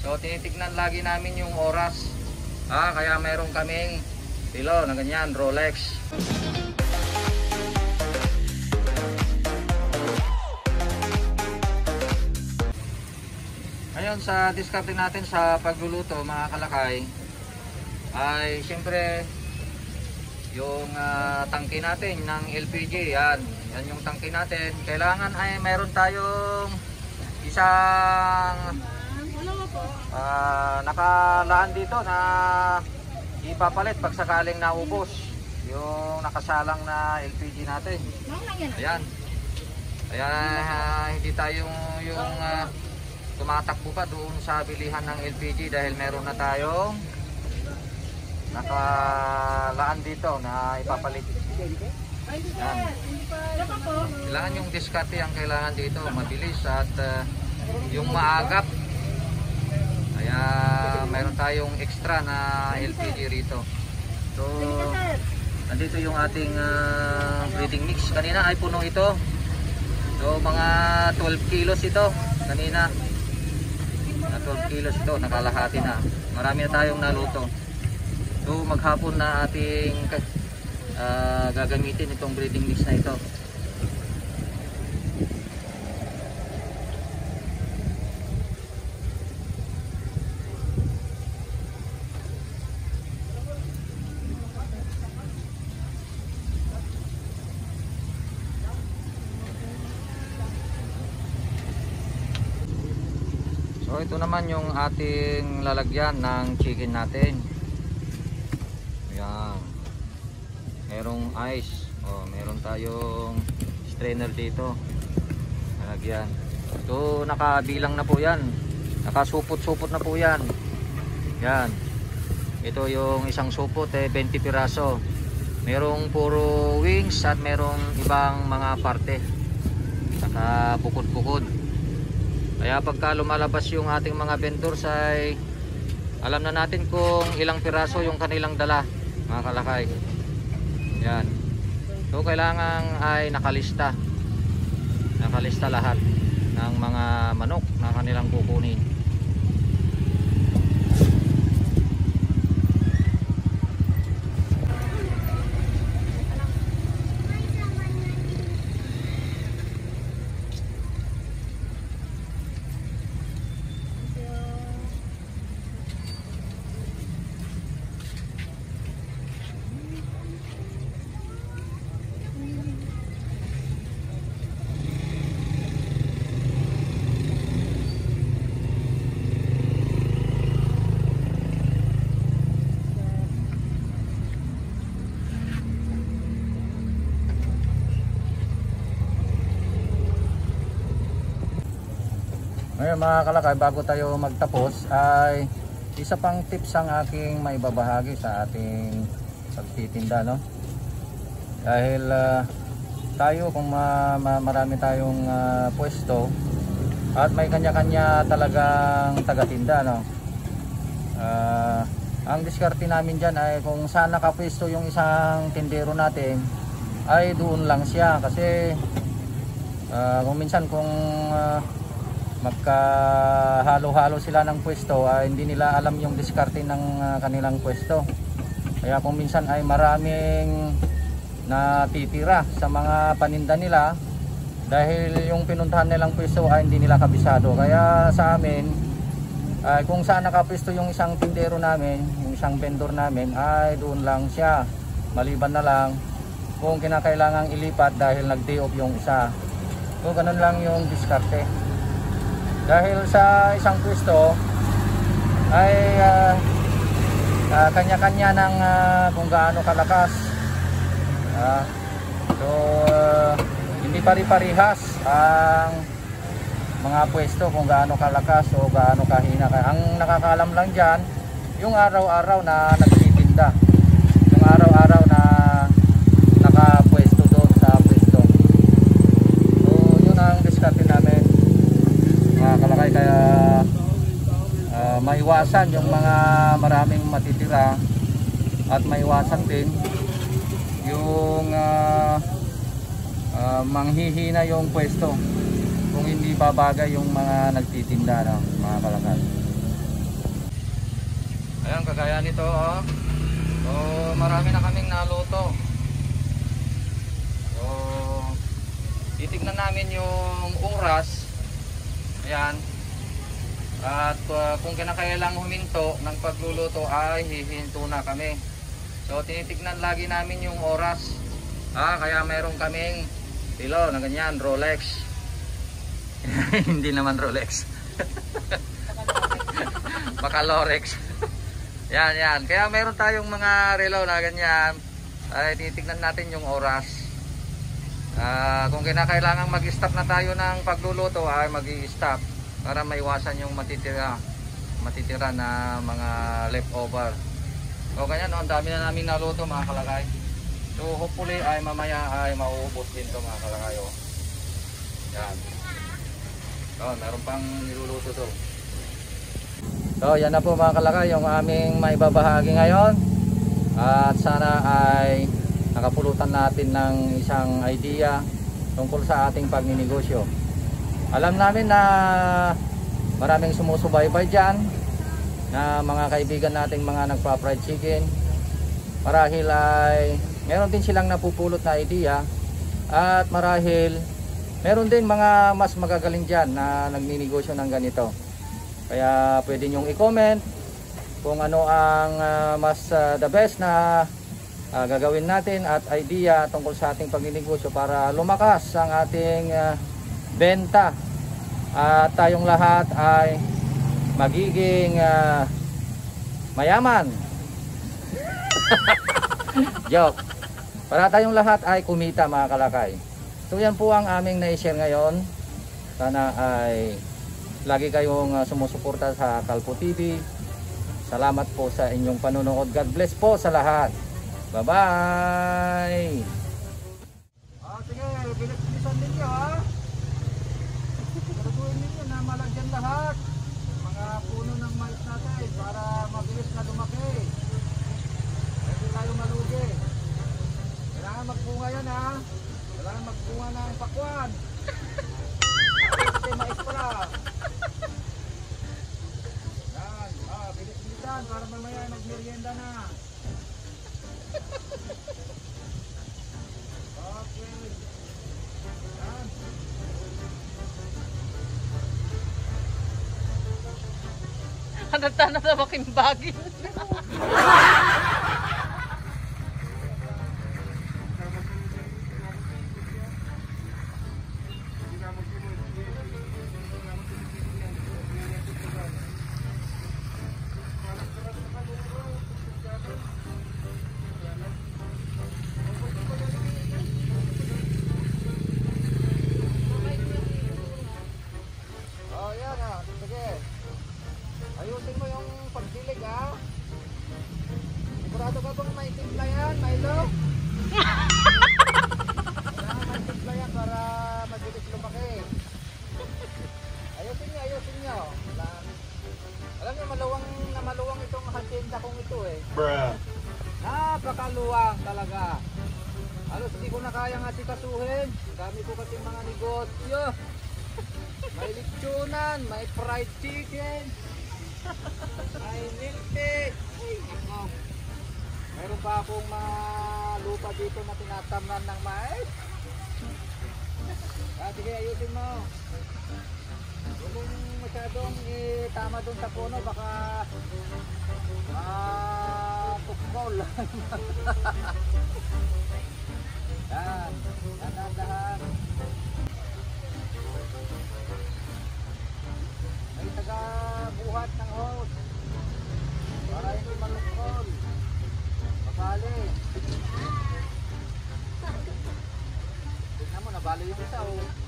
So tinitignan lagi namin yung oras. Kaya mayroon kaming pilo na ganyan, Rolex. Ngayon sa diskarte natin sa pagluluto mga kalakay ay siyempre yung tangke natin ng LPG, yan yung tangke natin. Kailangan ay mayroon tayong isang nakalaan dito na ipapalit pag sakaling naubos yung nakasalang na LPG natin. Ayan. Kaya hindi tayo yung tumatakbo pa doon sa bilihan ng LPG dahil meron na tayong nakalaan dito na ipapalit. Yan. Kailangan yung diskarte ang kailangan dito, mabilis at yung maagap. Kaya meron tayong extra na LPG rito. So nandito yung ating breeding mix. Kanina ay puno ito. So mga 12 kilos ito kanina. 12 kilos ito, nakalahati na. Marami na tayong naluto. So maghapon na ating gagamitin itong breeding mix na ito. So ito naman yung ating lalagyan ng chicken natin. Ayan. Merong ice. Meron tayong strainer dito. Lalagyan. So nakabilang na po yan. Nakasupot-supot na po yan. Yan. Ito yung isang supot 20 piraso. Merong puro wings at merong ibang mga parte. Saka bukod-bukod. Kaya pagka lumalabas yung ating mga vendors ay alam na natin kung ilang piraso yung kanilang dala mga kalakay. Yan. So kailangan ay nakalista lahat ng mga manok na kanilang kukunin. Ngayon mga kalakay, bago tayo magtapos ay isa pang tips ang aking maibabahagi sa ating pagtitinda, no? Dahil tayo kung marami tayong pwesto at may kanya-kanya talagang tagatinda, no? Ang diskarte namin dyan ay kung saan nakapwesto yung isang tindero natin ay doon lang siya, kasi kung minsan kung magkahalo-halo sila ng pwesto ay hindi nila alam yung diskarte ng kanilang pwesto. Kaya kung minsan ay maraming natitira sa mga paninda nila dahil yung pinuntahan nilang pwesto ay hindi nila kabisado. Kaya sa amin ay kung saan nakapwesto yung isang tindero namin, yung isang vendor namin, ay doon lang siya. Maliban na lang kung kinakailangang ilipat dahil nag-day off yung isa. So ganun lang yung diskarte. Dahil sa isang pwesto ay kanya-kanya ng kung gaano kalakas. So hindi pari-parihas ang mga pwesto kung gaano kalakas o gaano kahina. Ang nakakaalam lang dyan yung araw-araw na nagtitinda, yung araw-araw na nakapwesto doon sa pwesto. So yun ang diskarte namin mga kalakay. Kaya maiwasan yung mga maraming matitira at maiwasan din yung manghihina yung pwesto kung hindi babagay yung mga nagtitinda, no, mga kalakay. kagaya nito, oh. So, marami na kaming naluto. So, titignan namin yung oras. Ayan. At kung kinakailang huminto ng pagluluto ay hihinto na kami. So, tinitignan lagi namin yung oras. Kaya meron kaming pilo na ganyan, Rolex. Hindi naman Rolex. Bacalorex. Yan. Kaya meron tayong mga relo na ganyan. Ay titignan natin yung oras. Kung kinakailangan mag-stop na tayo ng pagluluto ay mag-i-stop para maiwasan yung matitira na mga leftover. So ganyan, no? Ang dami na namin naluto mga kalakay. So hopefully ay mamaya ay mauubos din to mga kalakay. Oh. Yan. So meron pang niluluto to. So yan na po mga kalakay yung aming maibabahagi ngayon. At sana ay nakapulutan natin ng isang idea tungkol sa ating pagninegosyo. Alam namin na maraming sumusubaybay dyan na mga kaibigan nating mga nagpa-fried chicken. Marahil ay meron din silang napupulot na idea at marahil meron din mga mas magagaling dyan na nagninegosyo ng ganito. Kaya pwede nyong i-comment kung ano ang mas the best na gagawin natin at idea tungkol sa ating pagninegosyo para lumakas ang ating benta at tayong lahat ay magiging mayaman. Joke. Para tayong lahat ay kumita mga kalakay. So yan po ang aming na-share ngayon. Sana ay lagi kayong sumusuporta sa Calpo TV. Salamat po sa inyong panonood. God bless po sa lahat. Bye-bye! Sige, bilis-bilisan ninyo ha. Gagawin ninyo na malagyan lahat. Mga puno ng mais natin para mabilis na lumaki. Hindi tayo malugi. Kailangan magbunga yan ha. Kailangan magbunga ng pakwan. Kasi mais pala. Yan, bilis-bilisan para mamaya magmerienda na. Okay. Yan. Hanata na sa makimbagin. Ayusin mo yung pagdilig ha. Sigurado ka bang may timpla yan, Milo? Kailangan may timpla yan para mabilis lumaki. Ayusin nyo. Alam nyo, maluwang itong hacienda kong ito eh. Bruh. Napakaluwang talaga. Halos hindi ko na kayang asikasuhin. Dami ko kasi mga negosyo. May lechonan, may fried chicken, may milk tea. Meron pa akong mga lupa dito na tinatamnan ng mais. Sige, ayusin mo. Huwag mong masyadong tama dun sa puno, baka tukmol. Yan, dahan-dahan. May taga-buhat ng hose para hindi malukol. Mabali. Tignan mo, nabali yung isa oh.